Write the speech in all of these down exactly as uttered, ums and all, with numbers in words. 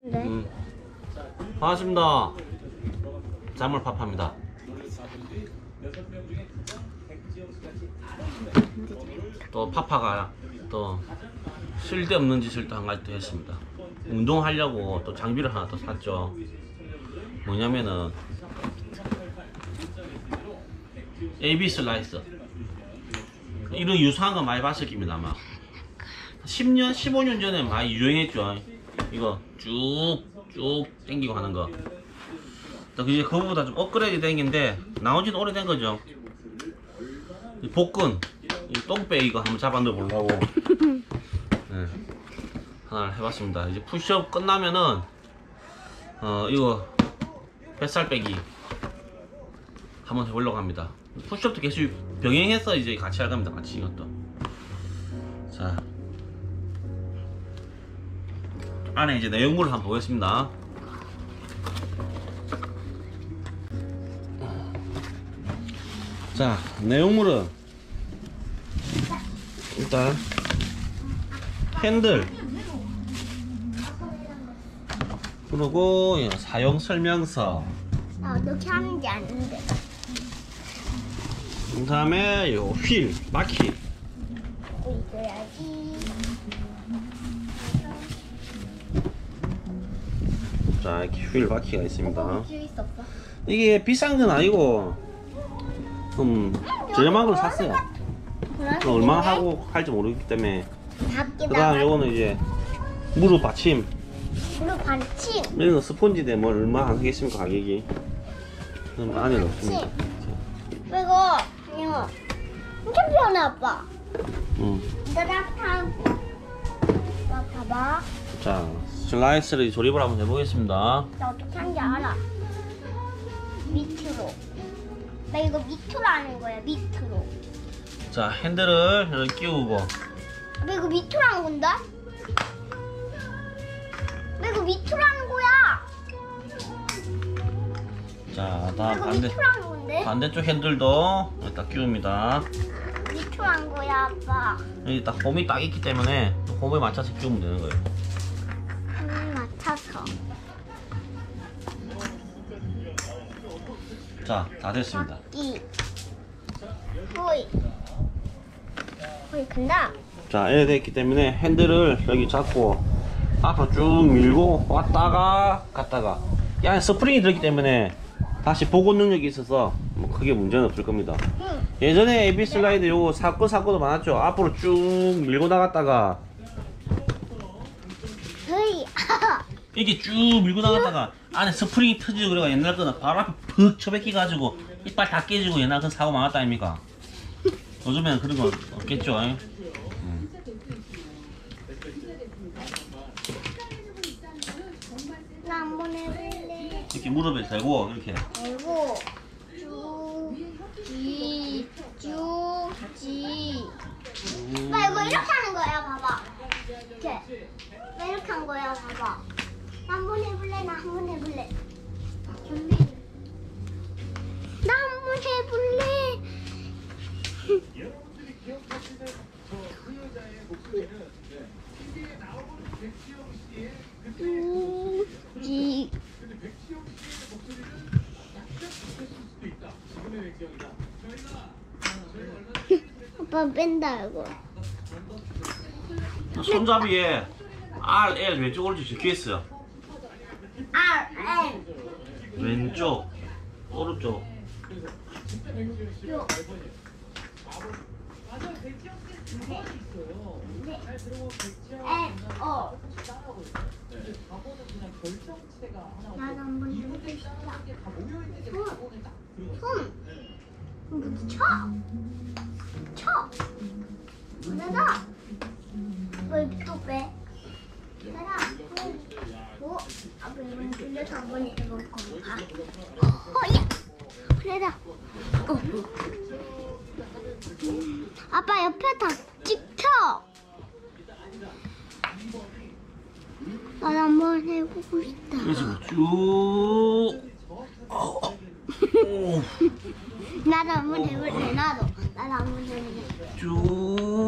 네. 음. 반갑습니다. 자물파파입니다. 또 파파가 또 쓸데없는 짓을 또 한 가지 또 했습니다. 운동하려고 또 장비를 하나 또 샀죠. 뭐냐면은 에이비 슬라이서. 이런 유사한 거 많이 봤을 겁니다. 아마 십 년, 십오 년 전에 많이 유행했죠. 이거 쭉쭉 당기고 하는 거. 이제 그거보다 좀 업그레이드 된 건데 나온 지는 오래된 거죠. 이 복근, 이 똥배 이거 한번 잡아 넣어 보려고 네, 하나 해봤습니다. 이제 푸시업 끝나면은 어 이거 뱃살 빼기 한번 해보려고 합니다. 푸시업도 계속 병행해서 이제 같이 할 겁니다. 같이 이것도. 자, 안에 이제 내용물을 한번 보겠습니다. 자, 내용물은 일단 핸들, 그리고 사용 설명서, 나 어떻게 하는지 아는데. 그 다음에 요 휠, 바퀴. 이거야지. 자, 이렇게 휠 바퀴가 있습니다. 줄 있었어? 이게 비싼 건 아니고 좀 저렴한 걸 샀어요. 얼마나 하고 할지 모르기 때문에. 그 다음 요거는 이제 무릎 받침. 무릎 받침. 이런 거 스폰지인데 뭘 얼마 안 하겠습니까 가격이. 그럼 안에 넣습니다. 그리고 이거 엄청 편해 아빠. 응. 따뜻한. 나 봐봐. 자, 슬라이스를 조립을 한번 해보겠습니다. 나 어떻게 하는지 알아. 밑으로. 나 이거 밑으로 하는 거야. 밑으로. 자, 핸들을 이렇게 끼우고. 왜 이거 밑으로 하는 건데? 왜 이거 밑으로 하는 거야? 자, 왜 다음 이거 반대 밑으로 하는 건데? 반대쪽 핸들도 여기다 끼웁니다. 밑으로 한 거야 아빠. 여기 딱 홈이 딱 있기 때문에 홈에 맞춰서 끼우면 되는 거예요. 음, 맞춰서. 자, 다 됐습니다. 이. 호이. 호이 간다. 자, 이렇게 됐기 때문에 핸들을 여기 잡고 앞으로 쭉 밀고 왔다가 갔다가 이 안에 스프링이 들었기 때문에 다시 복원 능력이 있어서 뭐 크게 문제는 없을 겁니다. 응. 예전에 에이비 슬라이드 요거 사건 사고도 많았죠. 앞으로 쭉 밀고 나갔다가 호이. 이게 쭉 밀고 나갔다가 안에 스프링이 터지고 그래가 옛날 거는 바로 앞에 푹 쳐박혀 가지고 이빨 다 깨지고 옛날 그 사고 많았다 아닙니까? 요즘에는 그런 거 없겠죠. 음. 나 한번 해볼래. 이렇게 무릎에 대고 이렇게 그리고 쭉, 지, 쭉, 지. 나 이거 이렇게 하는 거야, 봐봐. 이렇게. 나 이렇게 한 거야, 봐봐. 나 한번 해볼래, 나 한번 해볼래. 준비. 나 한번 해볼래. 쭉, 지. 아빠 뺀다 이거. 손잡이에 알, 엘 왼쪽 오른쪽 적혀있어요. R, N. 왼쪽 오른쪽. 요. N, O. 나도 한번 해보고 싶다. 손. 손. 이거 쳐. 쳐. 내가. 왜 또 빼? 내가. 오. 아빠 이번 들려서 한번 해볼 건가? 어, 야. 그래다. 어. 아빠 옆에 다 찍혀. 나도 한번 해보고 싶다. 그래서 쭉. 어, 어. 오. 나도 한번 해볼래. 나도. 나도 한번 해볼래.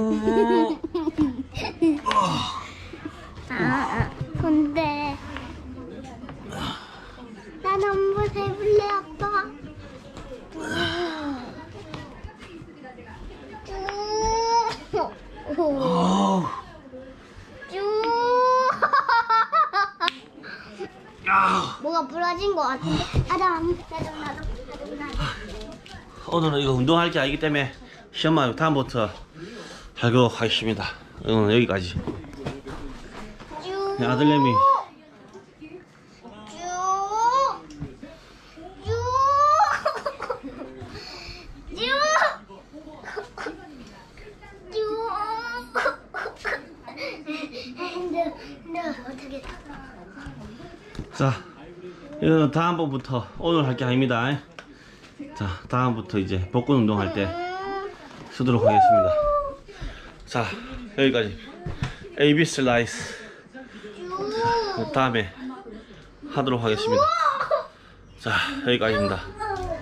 쭉. 아, 아. 근데 아, 뭐가 부러진 거 같은데? 아담, 나도, 나도, 나도, 나도. 오늘은 이거 운동할 게 아니기 때문에 시험만 다음부터 하도록 하겠습니다. 오늘 여기까지. 쭉. 네, 아들내미. 쭉. 쭉. 자, 이거는 다음번부터 오늘 할 게 아닙니다. 자, 다음부터 이제 복근 운동할 때 쓰도록 하겠습니다. 자, 여기까지 에이비 슬라이스 다음에 하도록 하겠습니다. 자, 여기까지입니다.